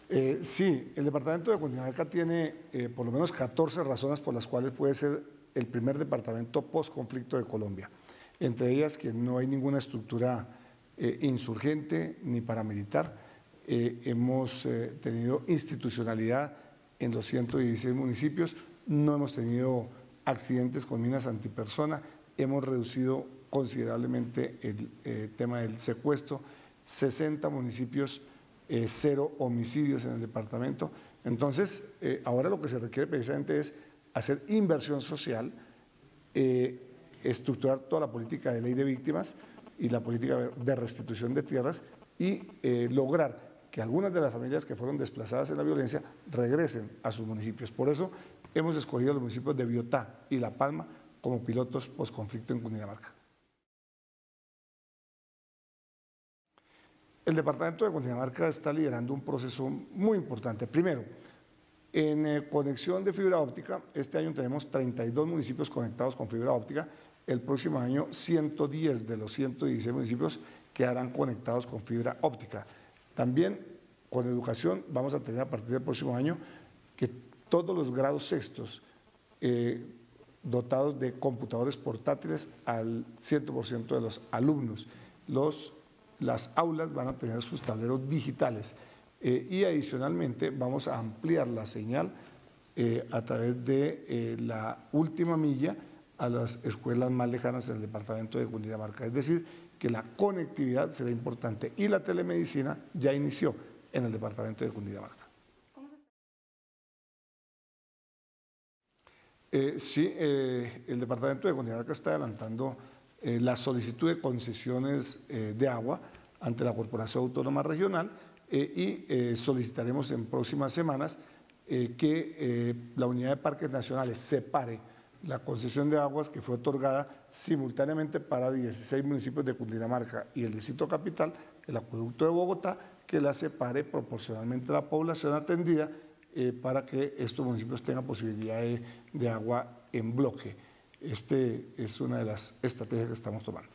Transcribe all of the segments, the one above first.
Sí, el departamento de Cundinamarca tiene por lo menos 14 razones por las cuales puede ser el primer departamento post-conflicto de Colombia. Entre ellas que no hay ninguna estructura insurgente ni paramilitar. Hemos tenido institucionalidad en los 116 municipios, no hemos tenido accidentes con minas antipersona, hemos reducido considerablemente el tema del secuestro, 60 municipios, 0 homicidios en el departamento. Entonces, ahora lo que se requiere precisamente es hacer inversión social, estructurar toda la política de ley de víctimas y la política de restitución de tierras y lograr que algunas de las familias que fueron desplazadas en la violencia regresen a sus municipios. Por eso hemos escogido los municipios de Biotá y La Palma como pilotos post-conflicto en Cundinamarca. El departamento de Cundinamarca está liderando un proceso muy importante. Primero, en conexión de fibra óptica, este año tenemos 32 municipios conectados con fibra óptica. El próximo año, 110 de los 116 municipios quedarán conectados con fibra óptica. También con educación vamos a tener a partir del próximo año que todos los grados sextos dotados de computadores portátiles al 100% de los alumnos. Las aulas van a tener sus tableros digitales y adicionalmente vamos a ampliar la señal a través de la última milla a las escuelas más lejanas en el departamento de Cundinamarca. Es decir, que la conectividad será importante y la telemedicina ya inició en el departamento de Cundinamarca. Sí, el departamento de Cundinamarca está adelantando la solicitud de concesiones de agua ante la Corporación Autónoma Regional y solicitaremos en próximas semanas que la Unidad de Parques Nacionales separe la concesión de aguas que fue otorgada simultáneamente para 16 municipios de Cundinamarca y el Distrito Capital, el Acueducto de Bogotá, que la separe proporcionalmente a la población atendida para que estos municipios tengan posibilidad de agua en bloque. Este es una de las estrategias que estamos tomando.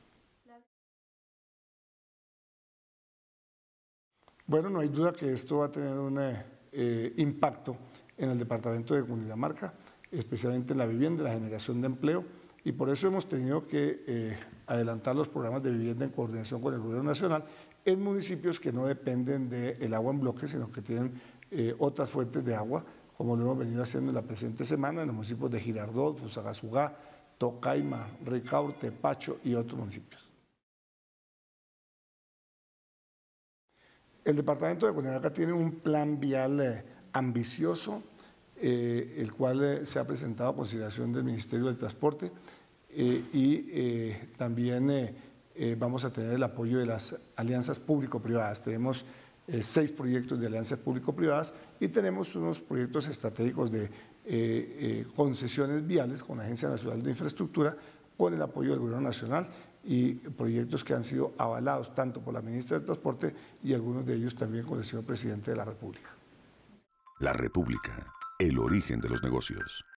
Bueno, no hay duda que esto va a tener un impacto en el departamento de Cundinamarca, especialmente en la vivienda, la generación de empleo, y por eso hemos tenido que adelantar los programas de vivienda en coordinación con el Gobierno Nacional en municipios que no dependen del agua en bloque, sino que tienen otras fuentes de agua, como lo hemos venido haciendo en la presente semana en los municipios de Girardot, Fusagasugá, Tocaima, Ricaurte, Pacho y otros municipios. El departamento de Cundinamarca tiene un plan vial ambicioso, el cual se ha presentado a consideración del Ministerio del Transporte y también vamos a tener el apoyo de las alianzas público-privadas. Tenemos 6 proyectos de alianzas público-privadas y tenemos unos proyectos estratégicos de concesiones viales con la Agencia Nacional de Infraestructura con el apoyo del Gobierno Nacional y proyectos que han sido avalados tanto por la Ministra del Transporte y algunos de ellos también con el señor Presidente de la República. La República, el origen de los negocios.